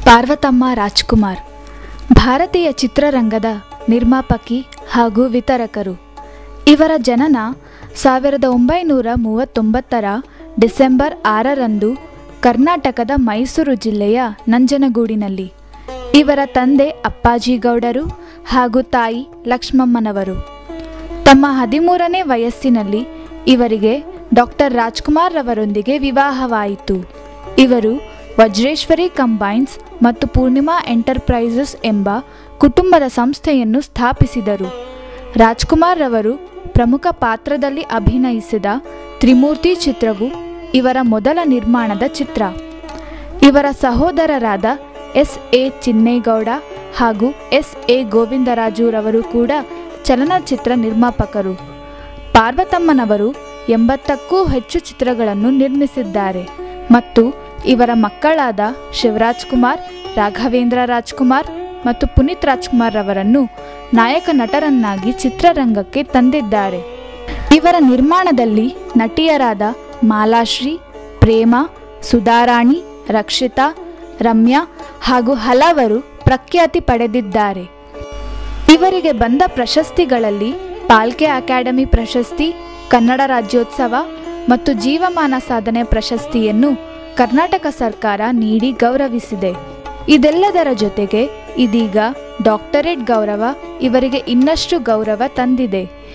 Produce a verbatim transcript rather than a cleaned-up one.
ಪಾರ್ವತಮ್ಮ ರಾಜ್ಕುಮಾರ್ ಭಾರತೀಯ ಚಿತ್ರರಂಗದ ನಿರ್ಮಾಪಕಿ ಹಾಗೂ ವಿತರಕರು. ಇವರ ಜನನ ಸಾವಿರದ ಒಂಬೈನೂರ ಮೂವತ್ತೊಂಬತ್ತರ ಡಿಸೆಂಬರ್ ಆರರಂದು ಕರ್ನಾಟಕದ ಮೈಸೂರು ಜಿಲ್ಲೆಯ ನಂಜನಗೂಡಿನಲ್ಲಿ. ಇವರ ತಂದೆ ಅಪ್ಪಾಜಿ ಗೌಡರು ಹಾಗೂ ತಾಯಿ ಲಕ್ಷ್ಮಮ್ಮನವರು. ತಮ್ಮ ಹದಿಮೂರನೇ ವಯಸ್ಸಿನಲ್ಲಿ ಇವರಿಗೆ ಡಾಕ್ಟರ್ ರಾಜ್ಕುಮಾರ್ ರವರೊಂದಿಗೆ ವಿವಾಹವಾಯಿತು. ಇವರು ವಜ್ರೇಶ್ವರಿ ಕಂಬೈನ್ಸ್ ಮತ್ತು ಪೂರ್ಣಿಮಾ ಎಂಟರ್ಪ್ರೈಸಸ್ ಎಂಬ ಕುಟುಂಬದ ಸಂಸ್ಥೆಯನ್ನು ಸ್ಥಾಪಿಸಿದರು. ರಾಜ್ಕುಮಾರ್ ರವರು ಪ್ರಮುಖ ಪಾತ್ರದಲ್ಲಿ ಅಭಿನಯಿಸಿದ ತ್ರಿಮೂರ್ತಿ ಚಿತ್ರವು ಇವರ ಮೊದಲ ನಿರ್ಮಾಣದ ಚಿತ್ರ. ಇವರ ಸಹೋದರರಾದ ಎಸ್ ಎ ಚಿನ್ನೇಗೌಡ ಹಾಗೂ ಎಸ್ ಎ ಗೋವಿಂದರಾಜುರವರು ಕೂಡ ಚಲನಚಿತ್ರ ನಿರ್ಮಾಪಕರು. ಪಾರ್ವತಮ್ಮನವರು ಎಂಬತ್ತಕ್ಕೂ ಹೆಚ್ಚು ಚಿತ್ರಗಳನ್ನು ನಿರ್ಮಿಸಿದ್ದಾರೆ ಮತ್ತು ಇವರ ಮಕ್ಕಳಾದ ಶಿವರಾಜ್ ಕುಮಾರ್, ರಾಘವೇಂದ್ರ ರಾಜ್ಕುಮಾರ್ ಮತ್ತು ಪುನೀತ್ ರಾಜ್ಕುಮಾರ್ ರವರನ್ನು ನಾಯಕ ನಟರನ್ನಾಗಿ ಚಿತ್ರರಂಗಕ್ಕೆ ತಂದಿದ್ದಾರೆ. ಇವರ ನಿರ್ಮಾಣದಲ್ಲಿ ನಟಿಯರಾದ ಮಾಲಾಶ್ರೀ, ಪ್ರೇಮ, ಸುಧಾರಾಣಿ, ರಕ್ಷಿತಾ, ರಮ್ಯಾ ಹಾಗೂ ಹಲವರು ಪ್ರಖ್ಯಾತಿ ಪಡೆದಿದ್ದಾರೆ. ಇವರಿಗೆ ಬಂದ ಪ್ರಶಸ್ತಿಗಳಲ್ಲಿ ಪಾಲ್ಕೆ ಅಕಾಡೆಮಿ ಪ್ರಶಸ್ತಿ, ಕನ್ನಡ ರಾಜ್ಯೋತ್ಸವ ಮತ್ತು ಜೀವಮಾನ ಸಾಧನೆ ಪ್ರಶಸ್ತಿಯನ್ನು ಕರ್ನಾಟಕ ಸರ್ಕಾರ ನೀಡಿ ಗೌರವಿಸಿದೆ. ಇದೆಲ್ಲದರ ಜೊತೆಗೆ ಇದೀಗ ಡಾಕ್ಟರೇಟ್ ಗೌರವ ಇವರಿಗೆ ಇನ್ನಷ್ಟು ಗೌರವ ತಂದಿದೆ.